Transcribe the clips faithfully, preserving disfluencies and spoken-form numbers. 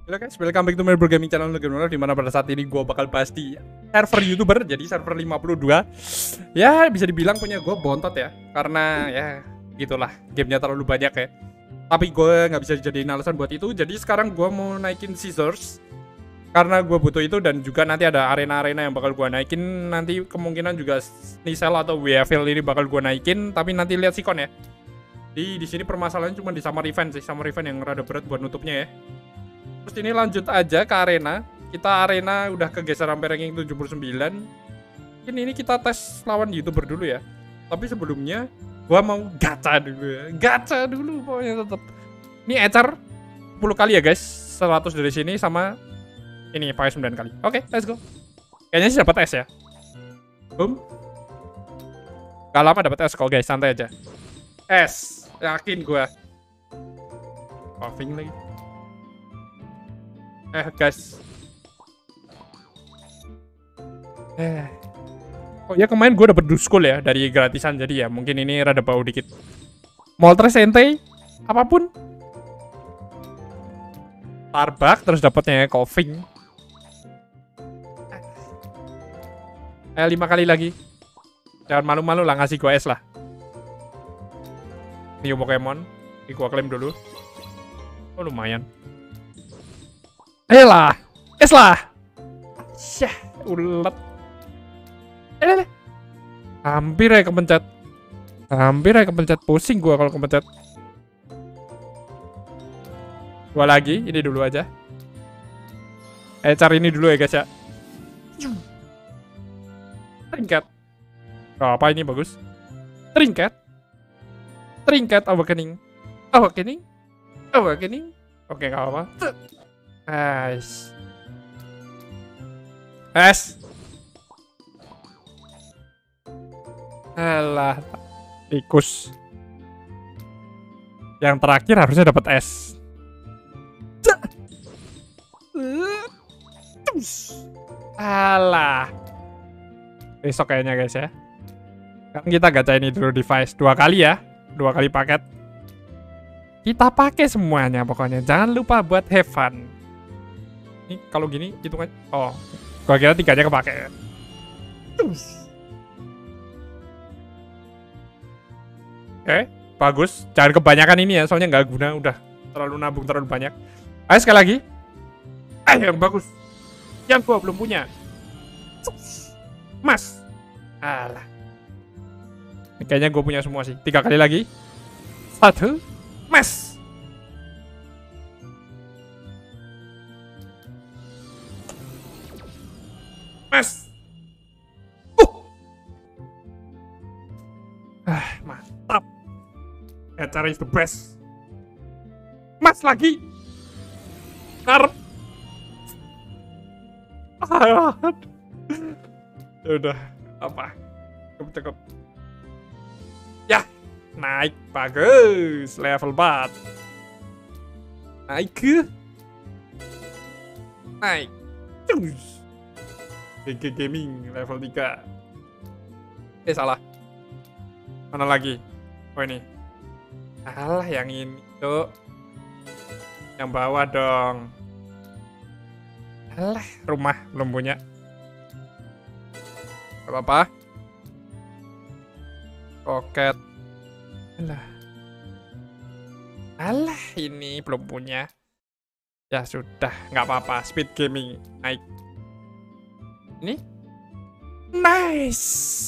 Halo guys, welcome back to my Bro Gaming channel Gimana, dimana pada saat ini gue bakal bahas di server YouTuber. Jadi server lima puluh dua. Ya bisa dibilang punya gue bontot ya, karena ya gitulah, gamenya terlalu banyak ya. Tapi gue nggak bisa dijadiin alasan buat itu. Jadi sekarang gue mau naikin scissors karena gue butuh itu, dan juga nanti ada arena-arena yang bakal gue naikin. Nanti kemungkinan juga Nisel atau W F L ini bakal gue naikin, tapi nanti lihat sikon ya. Di di sini permasalahannya cuma di summer event sih, summer event yang rada berat buat nutupnya ya. Terus ini lanjut aja ke arena. Kita arena udah kegeser sampai ranking tujuh puluh sembilan. Ini ini kita tes lawan YouTuber dulu ya. Tapi sebelumnya gua mau gacha dulu ya. Gacha dulu pokoknya tetap. Ini ecer sepuluh kali ya guys. seratus dari sini sama ini pakai sembilan kali. Oke, let's go. Kayaknya sih dapat S ya. Boom. Gak lama dapat S kok guys, santai aja. S, yakin gua. Coughing lagi. Eh guys, eh, oh ya kemarin gue dapet duskul ya dari gratisan, jadi ya mungkin ini rada bau dikit. Moltres ente, apapun. Starbucks terus dapetnya coughing. Eh lima kali lagi. Jangan malu-malu lah ngasih gue es lah. New Pokemon, ini gue klaim dulu. Oh lumayan. Ayolah, es lah. Syah, ulet. Eh, eh, hampir aja kepencet. Hampir aja kepencet. Pusing gua kalau kepencet. Dua lagi, ini dulu aja. Eh, cari ini dulu ya guys ya. Trinket. Oh, apa ini bagus? Trinket. Trinket awakening. Awakening. Awakening. Oke, gak apa-apa. Es. Es. Alah, tikus. Yang terakhir harusnya dapat es. Alah. Besok kayaknya guys ya. Kan kita gacha ini dulu device dua kali ya. Dua kali paket. Kita pakai semuanya pokoknya. Jangan lupa buat have fun. Ini kalau gini hitungan. Oh, gua kira tiganya kepake. Oke, bagus. Jangan kebanyakan ini ya, soalnya nggak guna. Udah terlalu nabung, terlalu banyak. Ayo sekali lagi. Eh, yang bagus. Yang gua belum punya. Mas. Alah. Ini kayaknya gue punya semua sih. Tiga kali lagi. Satu. Mas. Mas. Uh. Ah, mantap. Acara is the best. Mas lagi. Ngarep. Ah. Udah apa? Cukup cukup. Ya, naik bagus. Level empat. Naik ke. Naik. Terus. G G Gaming level tiga. Eh salah. Mana lagi? Oh ini. Alah yang ini tuh. Yang bawah dong. Alah rumah belum punya. Gak apa-apa. Pocket. Alah. Alah ini belum punya. Ya sudah, nggak apa-apa. Speed Gaming naik. Ini nice,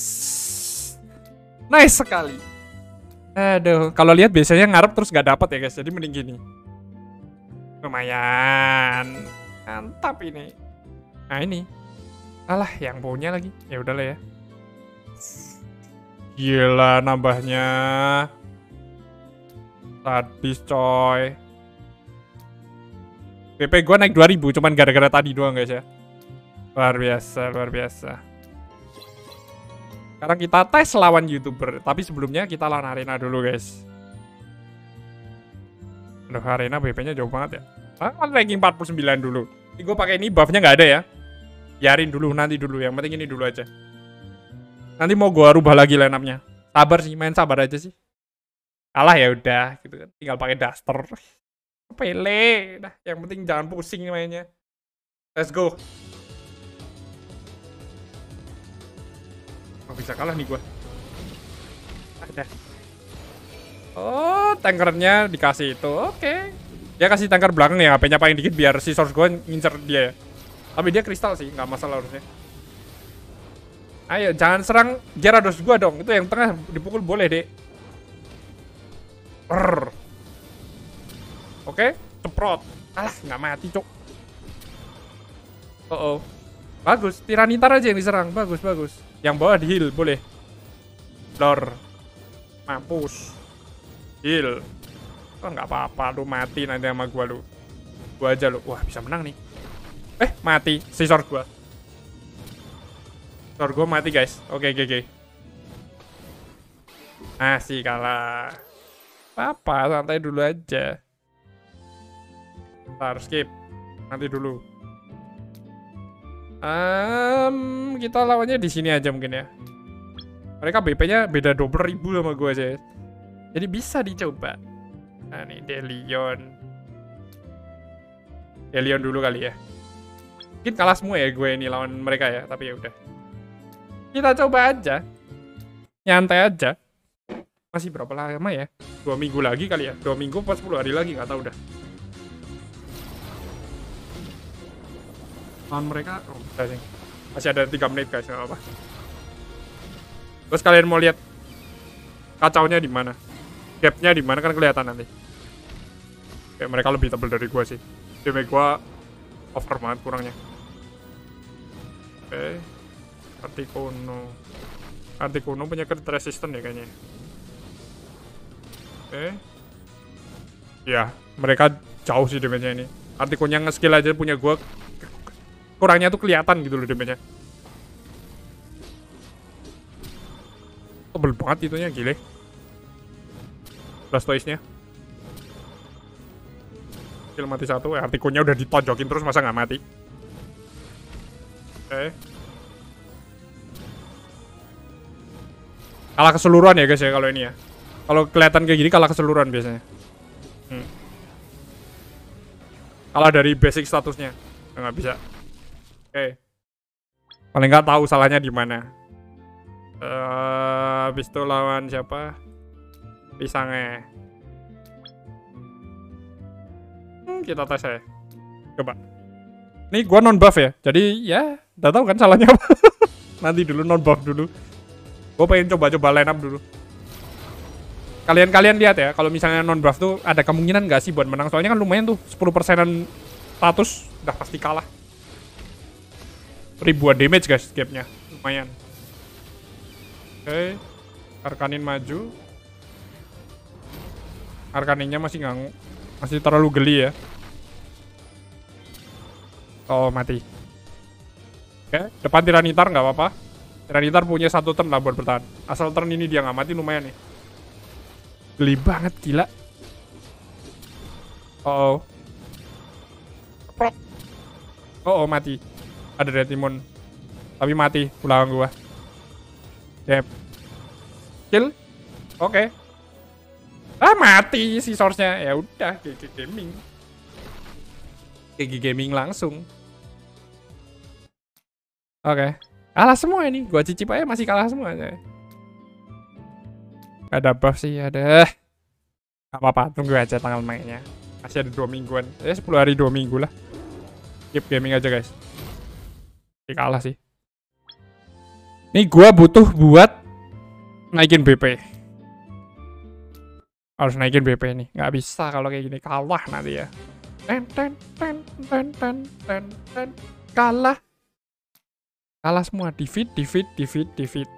nice sekali. Aduh, kalau lihat biasanya ngarep terus nggak dapat ya guys. Jadi mending gini. Lumayan, mantap ini. Nah ini, alah yang punya lagi. Ya udahlah ya. Gila nambahnya. Sadis coy. P P gue naik dua ribu cuman gara-gara tadi doang guys ya. Luar biasa, luar biasa. Sekarang kita tes lawan YouTuber. Tapi sebelumnya kita lawan arena dulu guys. Aduh, arena B P-nya jauh banget ya. Ah, ranking empat puluh sembilan dulu. Ini gue pakai ini buff-nya nggak ada ya. Biarin dulu, nanti dulu. Yang penting ini dulu aja. Nanti mau gue rubah lagi line up-nya. Sabar sih, main sabar aja sih. Kalah ya udah gitu kan. Tinggal pakai daster. Pele. Nah, yang penting jangan pusing mainnya. Let's go. Oh, bisa kalah nih gua. Ada. Oh, tankernya dikasih itu. Oke. Okay. Dia kasih tanker belakang ya, H P-nya paling dikit biar si source gua ngincer dia ya. Tapi dia kristal sih, nggak masalah harusnya. Ayo, jangan serang Gyarados gua dong. Itu yang tengah dipukul boleh, Dek. Oke, okay, ceprot. Alah, nggak mati, Cok. Oh, oh. Bagus, Tiranitar aja yang diserang. Bagus, bagus. Yang bawah di heal, boleh. Lor. Mampus. Heal. Oh, nggak apa-apa, lu mati nanti sama gua, lu. Gua aja, lu. Wah, bisa menang nih. Eh, mati. Si sword gua. Sword gua mati, guys. Oke, oke, oke. Masih kalah. Apa, santai dulu aja. Ntar, skip. Nanti dulu. Um, kita lawannya di sini aja mungkin ya. Mereka B P-nya beda dua puluh ribu sama gue aja. Jadi bisa dicoba. Nah, nih Delion. Delion dulu kali ya. Mungkin kalah semua ya gue ini lawan mereka ya, tapi ya udah. Kita coba aja. Nyantai aja. Masih berapa lama ya? Dua minggu lagi kali ya? Dua minggu pas sepuluh hari lagi, nggak tahu udah. Lawan mereka, oh, bisa sih. Masih ada tiga menit guys, nggak apa-apa. Terus kalian mau lihat kacaunya di mana? Gapnya di mana kan kelihatan nanti. Kayak mereka lebih tebal dari gua sih. Damage gua over banget kurangnya. Oke, okay. Articuno. Articuno punya crit resistant ya kayaknya. Oke, okay. Ya mereka jauh sih damage-nya ini. Articuno nge-skill aja punya gua. Kurangnya tuh kelihatan gitu loh damage-nya. Tebel banget itunya, gile. Blastoise-nya. Kill mati satu, eh, Articuno udah ditonjokin terus masa nggak mati. Oke. Okay. Kalah keseluruhan ya guys ya kalau ini ya. Kalau kelihatan kayak gini kalah keseluruhan biasanya. Hmm. Kalah dari basic statusnya. Nggak bisa. Oke, okay. Paling nggak tahu salahnya di mana. Uh, habis itu lawan siapa? Pisangnya. Hmm, kita tes ya. Coba. Nih gua non buff ya, jadi ya udah tahu kan salahnya apa. Nanti dulu non buff dulu. Gua pengen coba-coba line up dulu. Kalian-kalian lihat ya, kalau misalnya non buff tuh ada kemungkinan nggak sih buat menang? Soalnya kan lumayan tuh, sepuluh persenan status udah pasti kalah. Ribuan damage guys gapnya, lumayan. Oke, okay. Arkanin maju. Arkaninnya masih nggak, masih terlalu geli ya. Oh mati. Oke, okay. Depan Tiranitar nggak apa-apa. Tiranitar punya satu turn lah buat bertahan. Asal turn ini dia nggak mati lumayan nih. Geli banget gila. Oh, oh, oh, oh mati. Ada Retimon. Tapi mati pulang gua. Yep. Kill. Oke. Okay. Ah mati si source-nya. Ya udah G G Gaming. G G Gaming langsung. Oke. Okay. Kalah semua ini. Gua cicip aja masih kalah semua aja. Ada buff sih, ada. Gak apa-apa, tunggu aja tanggal mainnya. Masih ada dua mingguan. Ya sepuluh hari dua minggu lah. Keep gaming aja guys. Kalah sih. Nih gua butuh buat naikin B P. Harus naikin B P nih. Nggak bisa kalau kayak gini kalah nanti ya. Ten ten ten ten ten ten ten. Kalah. Kalah semua. Defeat, defeat, defeat, defeat.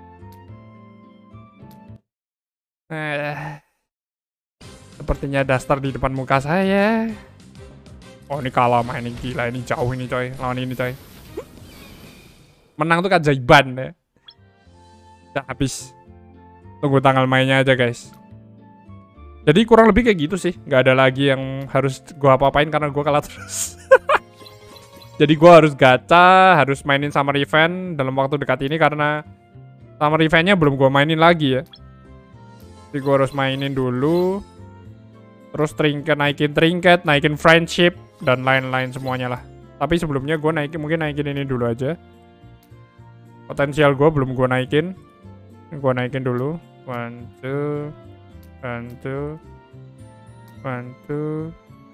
Eh, sepertinya Dastar di depan muka saya. Oh ini kalah main ini gila, ini jauh ini coy. Lawan ini coy. Menang tuh keajaiban ya. Udah habis. Tunggu tanggal mainnya aja guys. Jadi kurang lebih kayak gitu sih. Gak ada lagi yang harus gua apa-apain karena gua kalah terus. Jadi gua harus gacha, harus mainin Summer Event dalam waktu dekat ini karena Summer Eventnya belum gua mainin lagi ya. Jadi gua harus mainin dulu. Terus trinket, naikin trinket, naikin friendship, dan lain-lain semuanya lah. Tapi sebelumnya gue naikin, mungkin naikin ini dulu aja. Potensial gue belum gue naikin. Gue naikin dulu. One, two, one, two, one, two,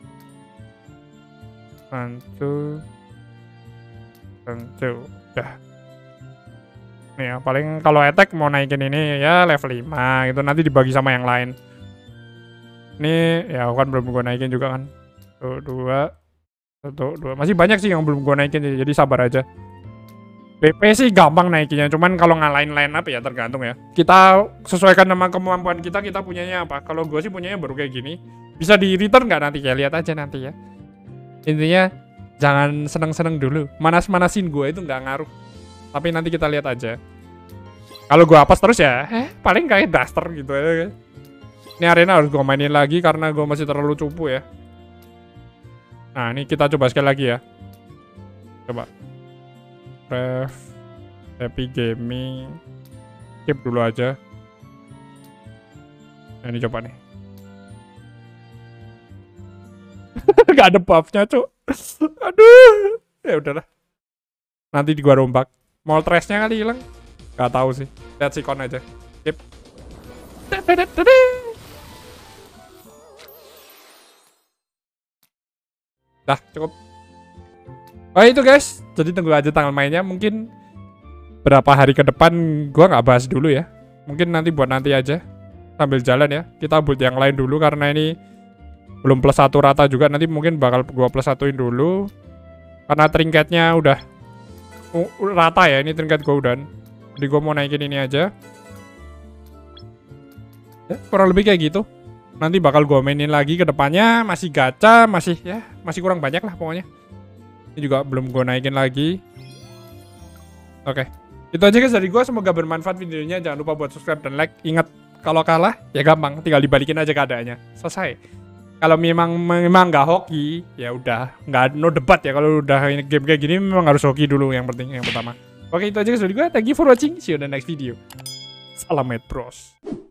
one, two, one, two. Dah. Nih ya, paling kalau attack mau naikin ini ya level lima gitu, nanti dibagi sama yang lain. Ini ya kan belum gue naikin juga kan. Satu, dua, satu, dua. Masih banyak sih yang belum gue naikin, jadi sabar aja. B P sih gampang naikinnya, cuman kalau ngalahin line up ya tergantung ya. Kita sesuaikan sama kemampuan kita, kita punyanya apa. Kalau gue sih punyanya baru kayak gini. Bisa di return nggak nanti ya, lihat aja nanti ya. Intinya jangan seneng-seneng dulu. Manas-manasin gue itu nggak ngaruh. Tapi nanti kita lihat aja. Kalau gue hapus terus ya, eh paling kayak duster gitu ya. Ini arena harus gue mainin lagi karena gue masih terlalu cupu ya. Nah ini kita coba sekali lagi ya. Coba. Ref. Happy Gaming. Skip dulu aja. Nah ini coba nih. Gak ada buffnya cuk. Aduh. Ya udahlah. Nanti di gua rombak. Mall trash-nya kali hilang. Gak tahu sih. Lihat sikon aja. Skip. Dah cukup. Oh itu guys. Jadi tunggu aja tanggal mainnya. Mungkin berapa hari ke depan gua nggak bahas dulu ya. Mungkin nanti buat nanti aja. Sambil jalan ya. Kita buat yang lain dulu karena ini belum plus satu rata juga. Nanti mungkin bakal gua plus satuin dulu. Karena trinketnya udah Uh, rata ya, ini trinket golden. Jadi gue mau naikin ini aja. Ya, kurang lebih kayak gitu. Nanti bakal gue mainin lagi ke depannya. Masih gacha, masih ya, masih kurang banyak lah pokoknya. Ini juga belum gue naikin lagi. Oke, itu aja guys dari gue. Semoga bermanfaat videonya. Jangan lupa buat subscribe dan like. Ingat, kalau kalah ya gampang, tinggal dibalikin aja keadaannya. Selesai. Kalau memang memang nggak hoki, ya udah nggak no debat ya. Kalau udah game kayak gini memang harus hoki dulu yang penting, yang pertama. Oke itu aja guys dari gue. Thank you for watching. See you in the next video. Salam Mad Bros.